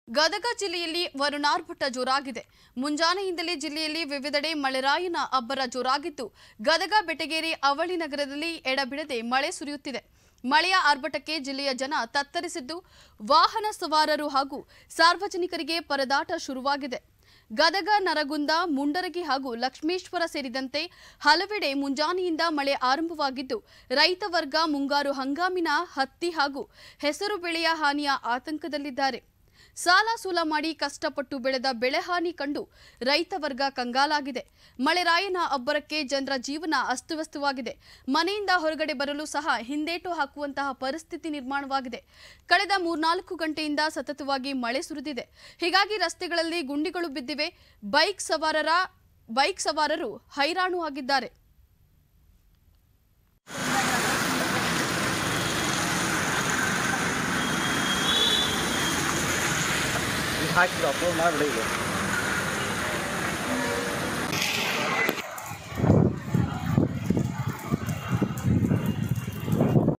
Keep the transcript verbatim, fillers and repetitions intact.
ಗದಗ ಜಿಲ್ಲೆಯಲ್ಲಿ ವರುಣಾರ್ಭಟ ಜೋರಾಗಿದೆ. ಮುಂಜಾನೆಯಿಂದಲೇ ಜಿಲ್ಲೆಯಲ್ಲಿ ವಿವಿಧೆಡೆ ಮಳೆರಾಯನ ಅಬ್ಬರ ಜೋರಾಗಿದ್ದು, ಗದಗ, ಬೆಟಗೇರಿ, ಅವಳಿ ನಗರದಲ್ಲಿ ಎಡಬಿಡದೆ ಮಳೆ ಸುರಿಯುತ್ತಿದೆ. ಮಳೆಯ ಆರ್ಭಟಕ್ಕೆ ಜಿಲ್ಲೆಯ ಜನ ತತ್ತರಿಸಿದ್ದು, ವಾಹನ ಸವಾರರು ಹಾಗೂ ಸಾರ್ವಜನಿಕರಿಗೆ ಪರದಾಟ ಶುರುವಾಗಿದೆ. ಗದಗ, ನರಗುಂದ, ಮುಂಡರಗಿ ಹಾಗೂ ಲಕ್ಷ್ಮೇಶ್ವರ ಸೇರಿದಂತೆ ಹಲವೆಡೆ ಮುಂಜಾನೆಯಿಂದ ಮಳೆ ಆರಂಭವಾಗಿದ್ದು, ರೈತ ವರ್ಗ ಮುಂಗಾರು ಹಂಗಾಮಿನ ಹತ್ತಿ ಹಾಗೂ ಹೆಸರು ಬೆಳೆಯ ಹಾನಿಯ ಆತಂಕದಲ್ಲಿದ್ದಾರೆ. ಸಾಲ ಸೂಲ ಮಾಡಿ ಕಷ್ಟಪಟ್ಟು ಬೆಳೆದ ಬೆಳೆ ಹಾನಿ ಕಂಡು ರೈತ ವರ್ಗ ಕಂಗಾಲಾಗಿದೆ. ಮಳೆರಾಯನ ಅಬ್ಬರಕ್ಕೆ ಜನರ ಜೀವನ ಅಸ್ತವ್ಯಸ್ತವಾಗಿದೆ. ಮನೆಯಿಂದ ಹೊರಗಡೆ ಬರಲು ಸಹ ಹಿಂದೇಟು ಹಾಕುವಂತಹ ಪರಿಸ್ಥಿತಿ ನಿರ್ಮಾಣವಾಗಿದೆ. ಕಳೆದ ಮೂರ್ನಾಲ್ಕು ಗಂಟೆಯಿಂದ ಸತತವಾಗಿ ಮಳೆ ಸುರಿದಿದೆ. ಹೀಗಾಗಿ ರಸ್ತೆಗಳಲ್ಲಿ ಗುಂಡಿಗಳು ಬಿದ್ದಿವೆ. ಬೈಕ್ ಸವಾರರ ಬೈಕ್ ಸವಾರರು ಹೈರಾಣು ಆಗಿದ್ದಾರೆ. ಹಾಕಿ ಅಪ್ಲೋಡ್ ಮಾಡಿಬಿಡಿ.